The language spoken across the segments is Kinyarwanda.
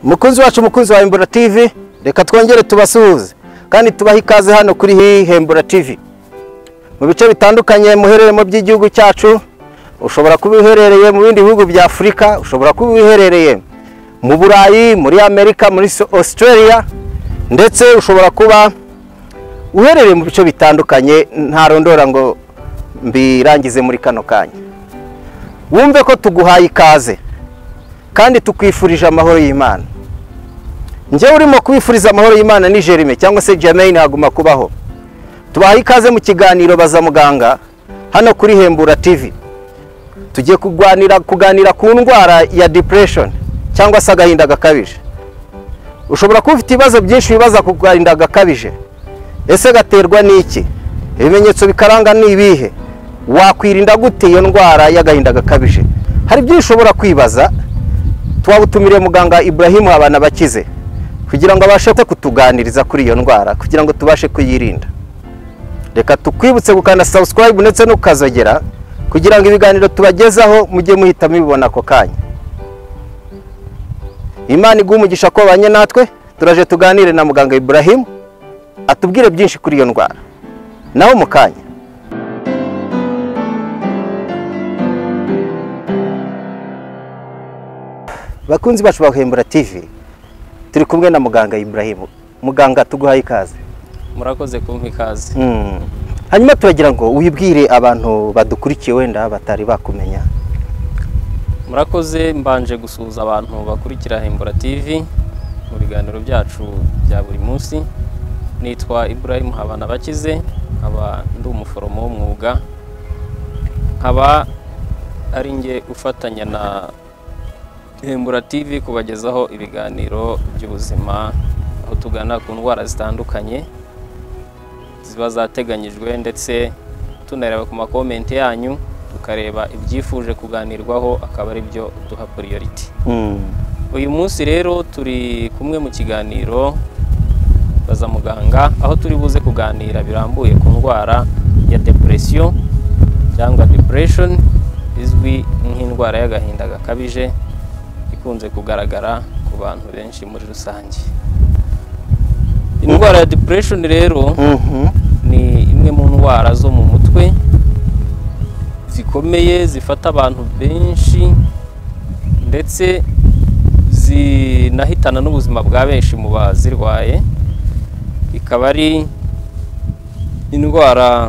Mukunzi wacu, mukunzi wa Hembura TV, reka twongere tubasuhuze kandi tubaha ikaze hano kuri Hembura TV. Mu bice bitandukanye muherereye by'igihugu cyacu, ushobora kuba uherereye mu bindi bihugu bya Afurika, ushobora kuba uherereye mu Burayi, muri Amerika, muri Australia, ndetse ushobora kuba uherereye mu bice bitandukanye ntarondora ngo mbirangize muri kano kanya. Wumve ko tuguhaye ikaze kandi tukwifurije amahoro y'Imana. Nje urimo kwifuriza amahoro y'Imana ni Jerime cyangwa se Jermaine Haguma Kubaho. Tubahaye ikaze mu kiganiro Baza Muganga hano kuri Hembura TV. Tugiye kuganira ku ndwara ya depression cyangwa se agahinda gakabije. Ushobora kuba ufite ibibazo byinshi bibaza ku gahinda gakabije. Ese gaterwa n'iki? Ibimenyetso bikaranga ni ibihe? Wakwirinda gute iyo ndwara y'agahinda gakabije? Hari byinshi ushobora kwibaza. Twabutumire muganga Ibrahim Habanabakize kugira ngo abashe kutuganiriza kuri iyo ndwara kugira ngo tubashe kuyirinda. Reka tukwibutse gukanda subscribe ndetse no kazogera kugira ngo ibiganiro tubagezaho mujye muhita mubibona ako kanya. Imana igumugisha ko banye natwe, turaje tuganire na muganga Ibrahim atubwire byinshi kuri iyo ndwara. Naho mu kanya. Bakunzi bacu ba Hembura TV, turi kumwe na muganga Ibrahim. Muganga, tuguhaye ikaze. Murakoze kumpa ikaze. Hanyuma turagira ngo wibwire abantu badukurikiye wenda batari bakumenya. Murakoze, mbanje gusuhuza abantu bakurikira Hembura TV mu biganiro byacu bya buri munsi. Nitwa Ibrahim Habanabakize, nkaba ndi umuforomo w'umwuga, nkaba ari nge ufatanya na Hembura TV kubagezaho ibiganiro by'ubuzima, aho tugana ku ndwara zitandukanye ziba zateganyijwe, ndetse tunareba ku makomenti yanyu tukareba ibyifuje kuganirwaho akaba ari byo duha priority. Uyu munsi rero turi kumwe mu kiganiro Baza Muganga, aho turi buze kuganira birambuye ku ndwara ya depression cyangwa depression, izwi nk'indwara y'agahinda gakabije ikunze kugaragara ku bantu benshi muri rusange. Indwara ya depression rero ni imwe mu ndwara zo mu mutwe zikomeye zifata abantu benshi, ndetse zinahitana n'ubuzima bwa benshi mu bazirwaye. Ikaba ari indwara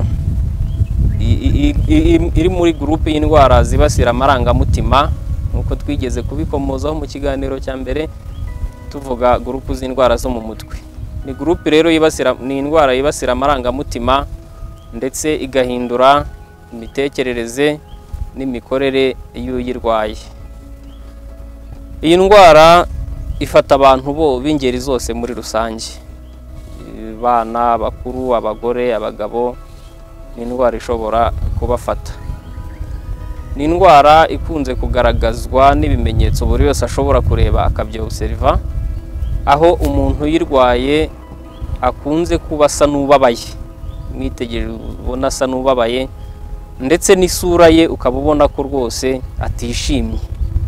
iri muri groupe y'indwara zibasira amarangamutima, nkuko twigeze kubikomozaho mu kiganiro cya mbere tuvuga groupe z'indwara zo mu mutwe. Ni groupe rero ni indwara yibasira amarangamutima ndetse igahindura imitekerereze n'imikorere y'uyirwaye. Iyi ndwara ifata abantu b'ingeri zose muri rusange, bana, bakuru, abagore, abagabo. Ni indwara ishobora kubafata. Ni indwara ikunze kugaragazwa n'ibimenyetso buri wese ashobora kureba akabyobserva, aho umuntu uyirwaye akunze kuba asa n'ubabaye, mwitegereje ubona asa n'ubabaye, ndetse n'isura ye ukaba ubona ko rwose atishimye.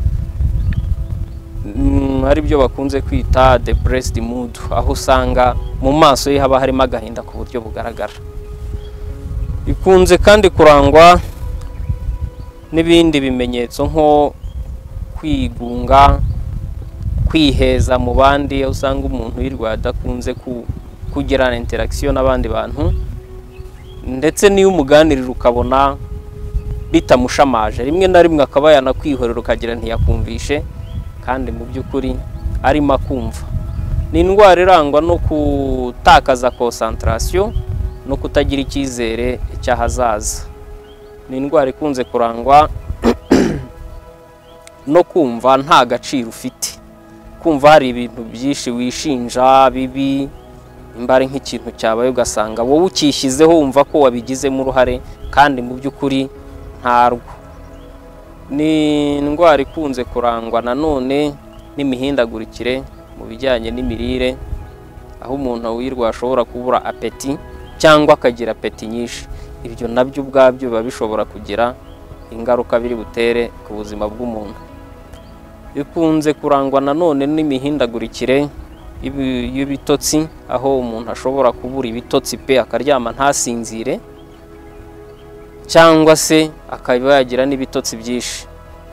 Ari byo bakunze kwita depressed mood, aho usanga mu maso ye haba harimo agahinda ku buryo bugaragara. Ikunze kandi kurangwa n'ibindi bimenyetso nko kwigunga, kwiheza mu bandi, aho usanga umuntu uyirwaye adakunze kugirana interaction n'abandi bantu, ndetse n'iyo umuganirira ukabona bitamushamaje, rimwe na rimwe akaba yanakwihorera ukagira ntiyakumvishe kandi mu by'ukuri arimo kumva. Ni indwara irangwa no gutakaza concentration no kutagira icyizere cy'ahazaza. Ni indwara ikunze kurangwa no kumva nta gaciro ufite, kumva hari ibintu byinshi wishinja bibi, imbare nk'ikintu cyabaye ugasanga wowe ukishyizeho wumva ko wabigizemo uruhare kandi mu by'ukuri ntarwo. Ni indwara ikunze kurangwa nanone n'imihindagurikire mu bijyanye n'imirire, aho umuntu uyirwaye ashobora kubura apeti cyangwa akagira apeti nyinshi. Ibyo nabyo ubwabyo biba bishobora kugira ingaruka biri butere ku buzima bw'umuntu. ikunze kurangwa nanone n'imihindagurikire y'ibitotsi, aho umuntu ashobora kubura ibitotsi pe akaryama ntasinzire, cyangwa se akaba yagira n'ibitotsi byinshi.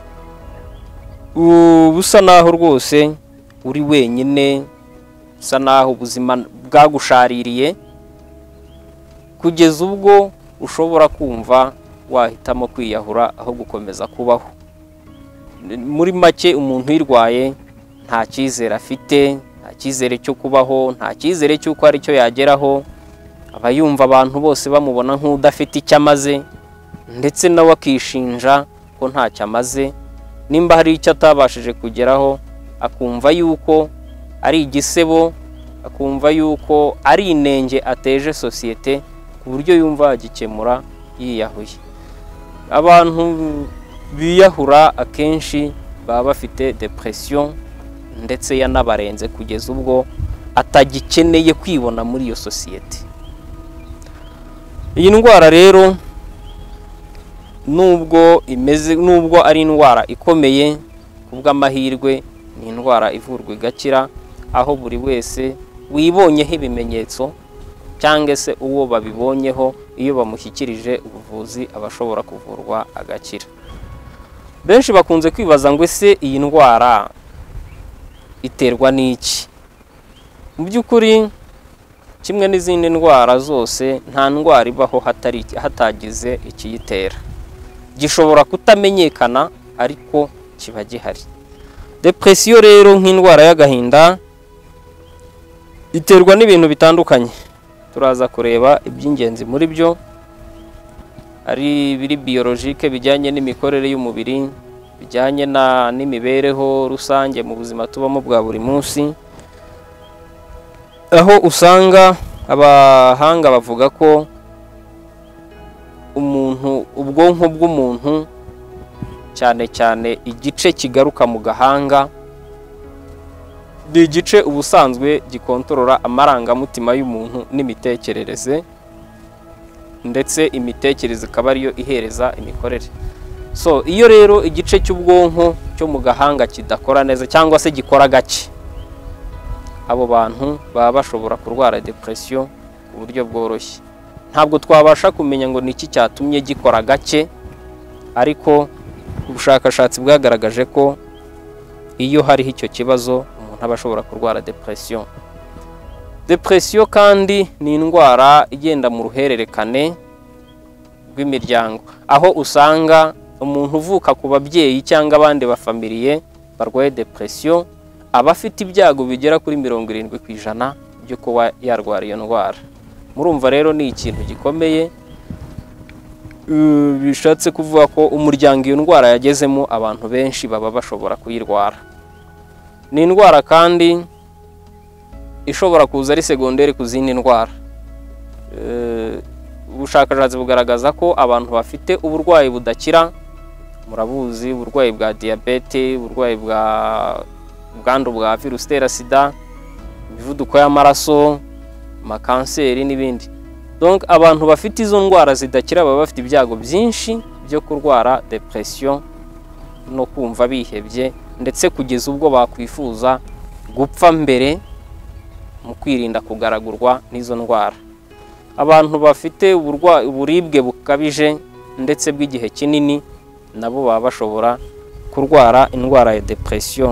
Ubusa naho rwose uri wenyine, usa naho ubuzima bwagushaririye, kugeza ubwo ushobora kumva wahitamo kwiyahura aho gukomeza kubaho. Muri make umuntu uyirwaye nta cyizere afite, nta cyizere cyo kubaho, nta cyizere cy'uko ari cyo yageraho, aba yumva abantu bose bamubona nk'udafite icyo amaze, ndetse nawe akishinja ko ntacyo amaze. Nimba hari icyo atabashije kugeraho, akumva yuko ari igisebo, akumva yuko ari inenge ateje sosiyete, ku buryo yumva yagikemura yiyahuye. Abantu biyahura akenshi baba bafite depression ndetse yanabarenze kugeza ubwo atagikeneye kwibona muri iyo sosiyete. Iyi ndwara rero nubwo ari indwara ikomeye, kubw'amahirwe ni indwara ivurwa igakira, aho buri wese wibonyeho ibimenyetso cyangwa se uwo babibonyeho, iyo bamushyikirije ubuvuzi abashobora kuvurwa agakira. Benshi bakunze kwibaza ngo ese iyi ndwara iterwa n'iki? Mu by'ukuri kimwe n'izindi ndwara zose, nta ndwara ibaho hatagize ikiyitera. Gishobora kutamenyekana ariko kiba gihari. Depression rero nk'indwara y'agahinda iterwa n'ibintu bitandukanye. Turaza kureba iby'ingenzi muri byo, ari biri biologique bijyanye n'imikorere y'umubiri, bijyanye n'imibereho rusange mu buzima tubamo bwa buri munsi, aho usanga abahanga bavuga ko ubwonko bw'umuntu, cyane cyane igice kigaruka mu gahanga, ni igice ubusanzwe gikontorora amarangamutima y'umuntu n'imitekerereze, ndetse imitekerereze ikaba ariyo ihereza imikorere. So iyo rero igice cy'ubwonko cyo mu gahanga kidakora neza cyangwa se gikora gake, abo bantu baba bashobora kurwara depression ku buryo bworoshye. Ntabwo twabasha kumenya ngo niki cyatumye gikora gake, ariko ubushakashatsi bwagaragaje ko iyo hariho icyo kibazo umuntu aba ashobora kurwara depression. Depression kandi ni indwara igenda mu ruhererekane rw'imiryango, aho usanga umuntu uvuka ku babyeyi cyangwa abandi bafamiliye barwaye depression aba afite ibyago bigera kuri 70% byo kuba yarwara iyo ndwara. Murumva rero ni ikintu gikomeye, bishatse kuvuga ko umuryango iyo ndwara yagezemo abantu benshi baba bashobora kuyirwara. Ni indwara kandi ishobora kuza ari segonderi ku zindi ndwara. Ubushakashatsi bugaragaza ko abantu bafite uburwayi budakira, murabuzi uburwayi bwa diabete, uburwayi bwandu bwa virusi itera sida, imivuduko y'amaraso, amakanseri n'ibindi. Donc abantu bafite izo ndwara zidakira baba bafite ibyago byinshi byo kurwara depression no kumva bihebye, ndetse kugeza ubwo bakwifuza gupfa mbere mu kwirinda kugaragurwa n'izo ndwara. Abantu bafite uburibwe bukabije ndetse bw'igihe kinini nabo baba bashobora kurwara indwara ya depression.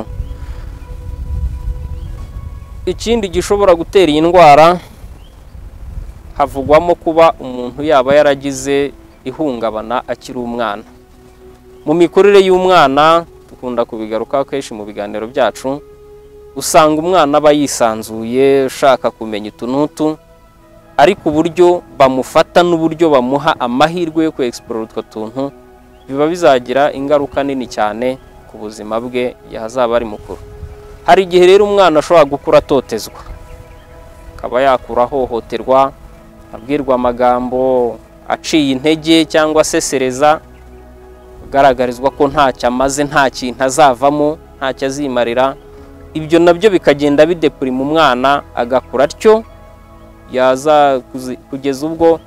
Ikindi gishobora gutera iyi ndwara, havugwamo kuba umuntu yaba yaragize ihungabana akiri umwana. Mu mikurire y'umwana dukunda kubigaruka kenshi mu biganiro byacu, usanga umwana aba yisanzuye, ushaka kumenya utuntu, ariko uburyo bamufata n'uburyo bamuha amahirwe yo ku-explore utwo tuntu biba bizagira ingaruka nini cyane ku buzima bwe yazaba ari mukuru. Hari igihe rero umwana ashobora gukura atotezwa, akaba yakura ahohoterwa, abwirwa amagambo aciye intege cyangwa se sereza, ugaragarizwa ko ntacyo amaze, nta kintu azavamo, ntacyo azimarira. Ibyo nabyo bikagenda bidepurima umwana, agakura atyo, yaza kugeza ubwo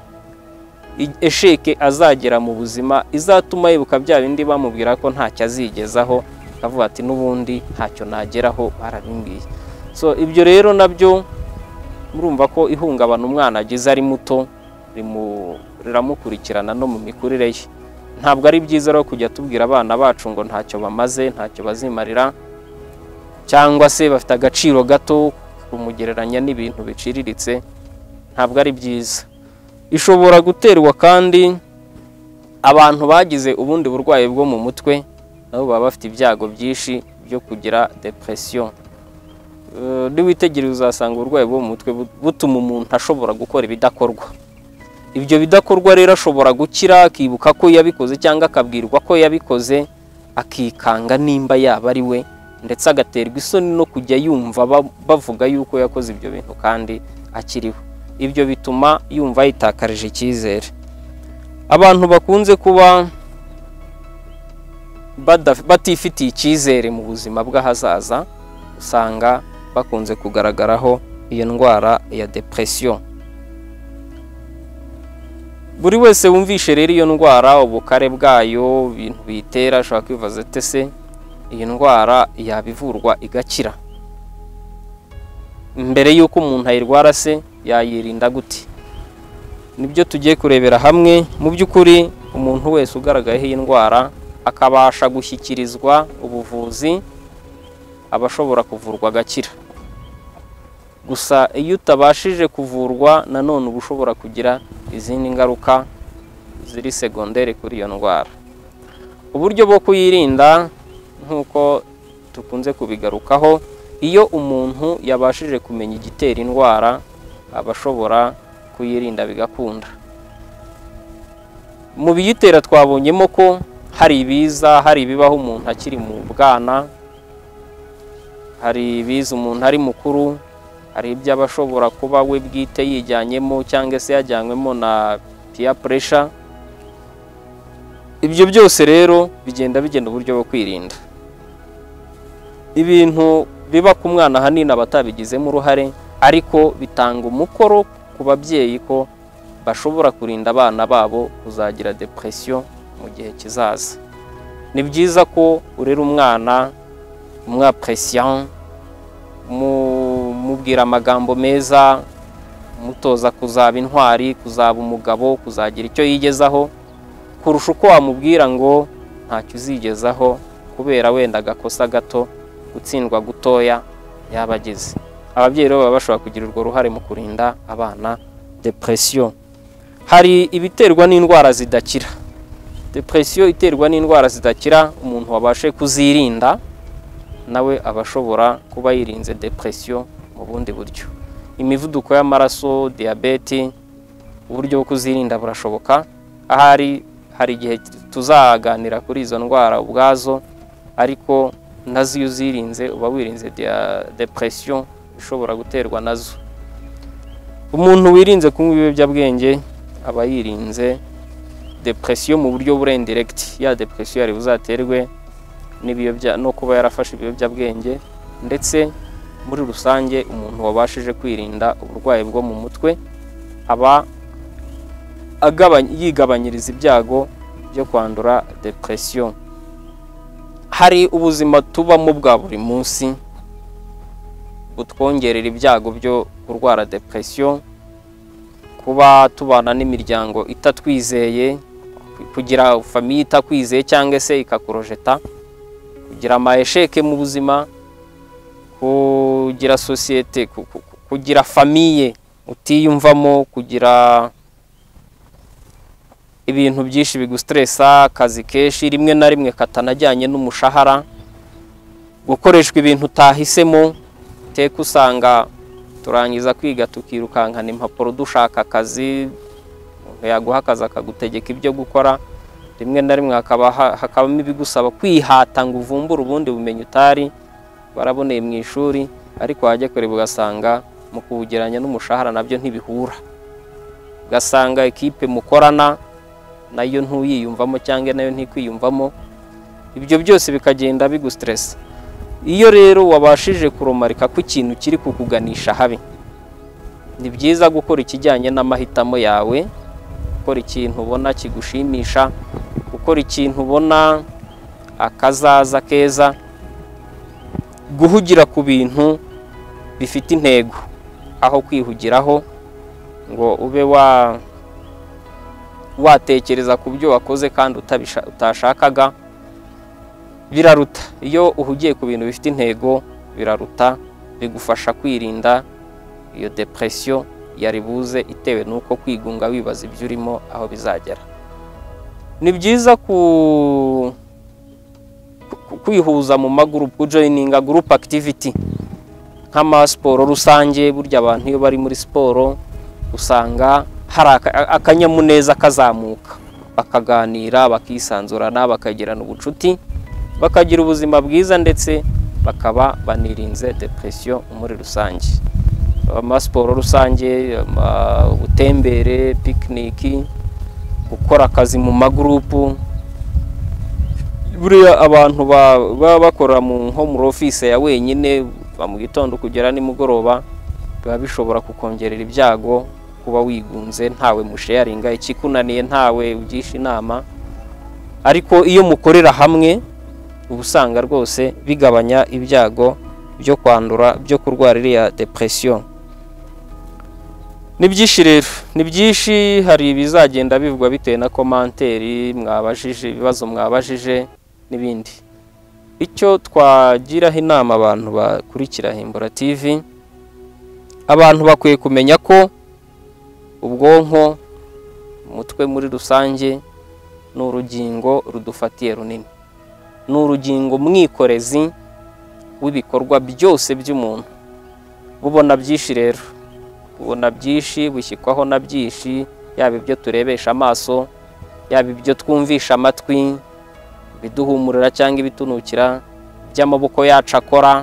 esheke azagera mu buzima izatuma yibuka bya bindi bamubwira ko ntacyo azigezaho, akavuga ati n'ubundi ntacyo nageraho barabimbwiye. So ibyo rero nabyo murumva ko ihungabana umwana agize ari muto riramukurikirana no mu mikurire ye. Ntabwo ari byiza rero kujya tubwira abana bacu ngo ntacyo bamaze, ntacyo bazimarira, cyangwa se bafite agaciro gato kumugereranya n'ibintu biciriritse. Ntabwo ari byiza. Ishobora guterwa kandi abantu bagize ubundi burwayi bwo mu mutwe, nabo baba bafite ibyago byinshi byo kugira depression. Niwitegereza uzasanga uburwayi bwo mu mutwe butuma umuntu ashobora gukora ibidakorwa. Ibyo bidakorwa rero ashobora gukira, akibuka ko yabikoze cyangwa akabwirwa ko yabikoze, akikanga nimba yaba ari we, ndetse agaterwa isoni no kujya yumva bavuga yuko yakoze ibyo bintu kandi akiriho. Ibyo bituma yumva yitakarije icyizere. Abantu bakunze kuba batifitiye icyizere mu buzima bw'ahazaza, usanga bakunze kugaragaraho iyo ndwara ya depression. Buri wese wumvishe rero iyo ndwara, ubukare bwayo, ibintu bitera, ashobora kwibaza ati se iyi ndwara yabivurwa igakira? Mbere yuko umuntu ayirwara se yayirinda gute? Nibyo tugiye kurebera hamwe. Mu by'ukuri umuntu wese ugaragayeho iyi ndwara akabasha gushyikirizwa ubuvuzi, abashobora kuvurwa agakira. Gusa iyo utabashije kuvurwa, nanone uba ushobora kugira izindi ngaruka ziri segondere kuri iyo ndwara. Uburyo bwo kuyirinda nk'uko tukunze kubigarukaho, iyo umuntu yabashije kumenya igitera indwara, aba ashobora kuyirinda bigakunda. Mu biyitera twabonyemo ko hari ibiza, hari ibibaho umuntu akiri mu bwana, hari ibiza umuntu ari mukuru, hari ibyo abashobora kuba we bwite yijyanyemo cyangwa se yajyanywemo na peer pressure. Ibyo byose rero bigenda uburyo bwo kwirinda. Ibintu biba ku mwana hanini abatabigizemo uruhare, ariko bitanga umukoro ku babyeyi ko bashobora kurinda abana babo kuzagira depression mu gihe kizaza. Ni byiza ko urera umwana umwapresiant, mubwira amagambo meza, mutoza kuzaba intwari, kuzaba umugabo, kuzagira icyo yigezaho, kurusha uko wamubwira ngo ntacyo uzigezaho kubera wenda agakosa gato, gutsindwa gutoya yabagize. Ababyeyi rero baba bashobora kugira urwo ruhare mu kurinda abana depression. Hari ibiterwa n'indwara zidakira. Depression iterwa n'indwara zidakira, umuntu wabashe kuzirinda nawe abashobora kuba yirinze depression mu bundi buryo. Imivuduko y'amaraso, diabete, uburyo bwo kuzirinda burashoboka. Hari igihe tuzaganira kuri izo ndwara ubwazo, ariko nazo iyo uzirinze uba wirinze depression ishobora guterwa nazo. Umuntu wirinze kunywa ibiyobyabwenge aba yirinze depression mu buryo burendirect. Ya depression yari buzaterwe no kuba yarafashe ibiyobyabwenge, ndetse muri rusange umuntu wabashije kwirinda uburwayi bwo mu mutwe aba yigabanyiriza ibyago byo kwandura depression. Hari ubuzima tubamo bwa buri munsi butwongerera ibyago byo kurwara depression, kuba tubana n'imiryango itatwizeye, kugira famiye itakwizeye cyangwa se ikakurojeta, kugira amaesheke mu buzima, kugira societe, kugira famiye utiyumvamo, kugira ibintu byinshi bigustressa, akazi keshi rimwe na rimwe katanajyanye n'umushahara, gukoreshwa ibintu utahisemo. Teka usanga turangiza kwiga tukirukankana impapuro dushaka akazi, yaguha akazi akagutegeka ibyo gukora, rimwe na rimwe hakabamo ibigusaba kwihata ngo uvumbure ubundi bumenyi utari waraboneye mu ishuri, ariko wajya kureba ugasanga mu kuwugeranya n'umushahara nabyo ntibihura. Ugasanga ekipe mukorana nayo ntuyiyumvamo cyangwa nayo ntikwiyumvamo. Ibyo byose bikagenda bigustressa. Iyo rero wabashije kuromarika ko ikintu kiri kukuganisha habi, ni byiza gukora ikijyanye n'amahitamo yawe, gukora ikintu ubona kigushimisha, gukora ikintu ubona akazaza keza, guhugira ku bintu bifite intego aho kwihugiraho ngo ube watekereza ku byo wakoze kandi utashakaga. Biraruta iyo uhugiye ku bintu bifite intego, biraruta, bigufasha kwirinda iyo depression yari buze itewe nuko kwigunga wibaza ibyo urimo aho bizagera. Ni byiza kwihuza mu magroup, joininga group activity nk'ama siporo rusange. Burya abantu iyo bari muri siporo usanga hari akanyamuneza kazamuka, bakaganira, bakisanzurana, bakagirana ubucuti, bakagira ubuzima bwiza, ndetse bakaba banirinze depression muri rusange. Amasiporo rusange, ubutembere, picnic, gukora akazi mu magrupu. Buriya abantu baba bakora mu home office ya wenyine mu gitondo kugera nimugoroba, biba bishobora kukongerera ibyago kuba wigunze, ntawe musharinga ikikunaniye, ntawe ugisha inama. Ariko iyo mukorera hamwe ubusanga rwose bigabanya ibyago byo kwandura, byo kurwara iriya depression. Ni byinshi rero, ni byinshi, hari ibizagenda bivugwa bitewe na komanteri mwabajije, ibibazo mwabajije n'ibindi. Icyo twagiraho inama abantu bakurikira Hembura TV, abantu bakwiye kumenya ko ubwonko, umutwe muri rusange, ni urugingo rudufatiye runini, ni urugingo mwikorezi w'ibikorwa byose by'umuntu. Bubona byinshi rero, ubona byinshi, bushyikwaho na byinshi, yaba ibyo turebesha amaso, yaba ibyo twumvisha amatwi, biduhumurira cyangwa ibitunukira, by'amaboko yacu akora,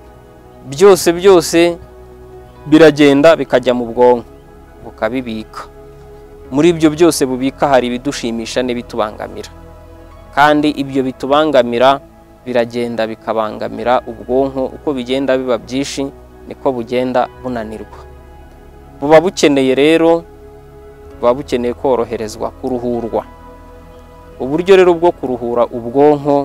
byose biragenda bikajya mu bwonko bukabibika. Muri ibyo byose bubika hari ibidushimisha n'ibitubangamira, kandi ibyo bitubangamira biragenda bikabangamira ubwonko. Uko bigenda biba byinshi niko bugenda bunanirwa. Buba bukeneye rero, buba bukeneye koroherezwa, kuruhurwa. Uburyo rero bwo kuruhura ubwonko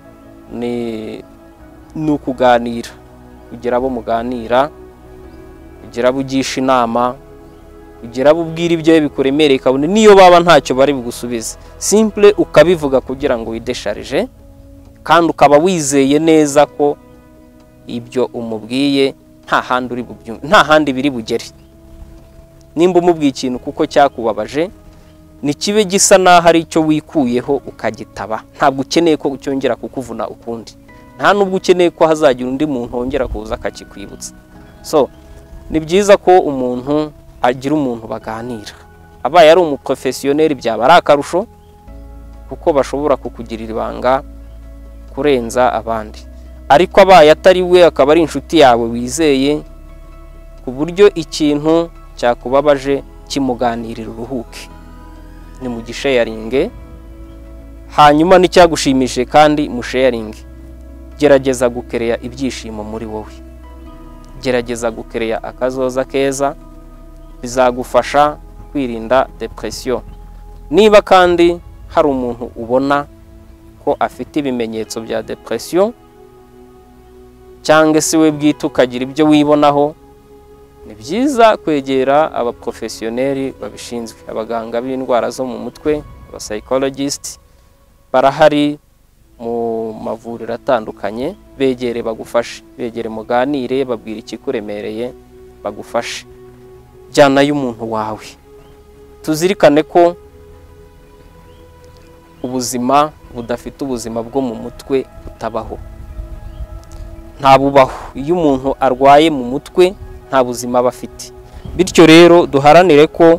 ni ukuganira, kugira abo muganira, kugira abo ugisha inama, kugira abo ubwira ibyo bikuremereye, kabone niyo baba ntacyo bari bugusubize, simple ukabivuga kugira ngo widesharije, kandi ukaba wizeye neza ko ibyo umubwiye nta handi biri bugere. Nimba umubwiye ikintu kuko cyakubabaje, ni kibe gisa naho ari icyo wikuyeho ukagitaba, ntabwo ukeneye ko cyongera kukuvuna ukundi, nta nubwo ukeneye ko hazagira undi muntu wongera kuza akakikwibutsa. So ni byiza ko umuntu agira umuntu baganira. Abaye ari umuprofesiyoneri byaba ari akarusho, kuko bashobora kukugirira ibanga kurenza abandi. Ariko abaye atari we, akaba ari inshuti yawe wizeye, ku buryo ikintu cyakubabaje kimuganirira uruhuke, ni mu gisharinge. Hanyuma n'icyagushimishije kandi musharinge. Gerageza gukereya ibyishimo muri wowe, gerageza gukereya akazoza keza, bizagufasha kwirinda depression. Niba kandi hari umuntu ubona ko afite ibimenyetso bya depression, cyangwa se we bwite ukagira ibyo wibonaho, ni byiza kwegera abaprofesiyoneri babishinzwe, abaganga b'indwara zo mu mutwe, aba psychologist barahari mu mavuriro atandukanye. Begere bagufashe, begere muganire, babwira ikikuremereye bagufashe. Jyanayo umuntu wawe. Tuzirikane ko ubuzima budafite ubuzima bwo mu mutwe butabaho, nta bubaho. Iyo umuntu arwaye mu mutwe nta buzima bafite. Bityo rero duharanire ko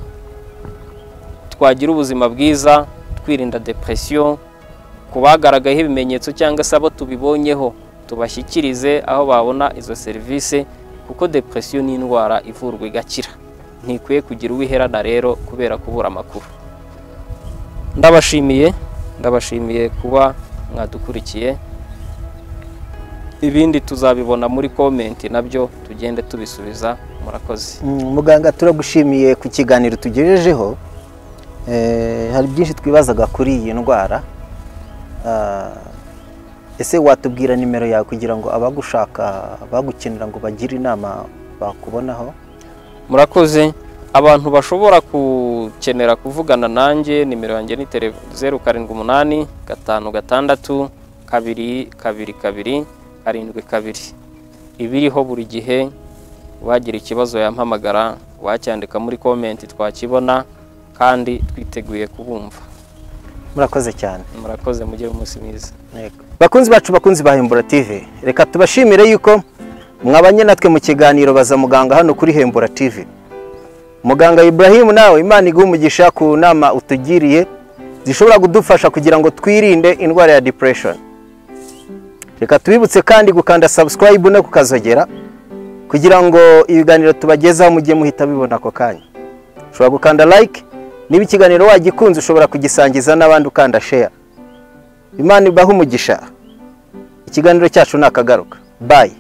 twagira ubuzima bwiza, twirinda depression. Kubagaragayeho ibimenyetso cyangwa se abo tubibonyeho, tubashyikirize aho babona izo serivisi, kuko depression ni indwara ivurwa igakira. Ntikwiye kugira uwiherana rero kubera kubura amakuru. Ndabashimiye kuba mwadukurikiye. Ibindi tuzabibona muri comment, nabyo tugende tubisubiza. Murakoze. Muganga, turagushimiye ku kiganiro tugejejeho. Hari byinshi twibazaga kuri iyi ndwara. ese watubwira nimero yawe kugira ngo abagushaka bagukenera ngo bagire inama bakubonaho? Murakoze. Abantu bashobora gukenera kuvugana nanjye, nimero yanjye ni 078 562 222 72. Ibiriho buri gihe, wagira ikibazo yampamagara, wacyandika muri comment twakibona, kandi twiteguye kubumva. Murakoze cyane. Murakoze, mugire umunsi mwiza. Bakunzi bacu, bakunzi ba Hembura TV, reka tubashimire yuko mwabanye natwe mu kiganiro Baza Muganga hano kuri Hembura TV. Muganga Ibrahim, nawe Imana iguhe umugisha ku nama utugiriye zishobora kudufasha kugira ngo twirinde indwara ya depression. Reka tubibutse kandi gukanda subscribe no kukazogera kugira ngo ibiganiro tubagezaho mujye muhita bibona ako kanya. Ushobora gukanda like, niba ikiganiro wagikunze ushobora kugisangiza n'abandi ukanda share. Imana ibahe umugisha. Ikiganiro cyacu nakagaruka. Bye.